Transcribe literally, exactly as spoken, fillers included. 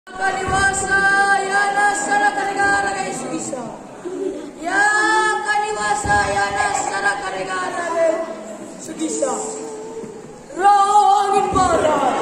Kaniwasa yana sara karigara kay Sugisa. Ya kaniwasa yana sara karigara kay Sugisa. Rangin barat.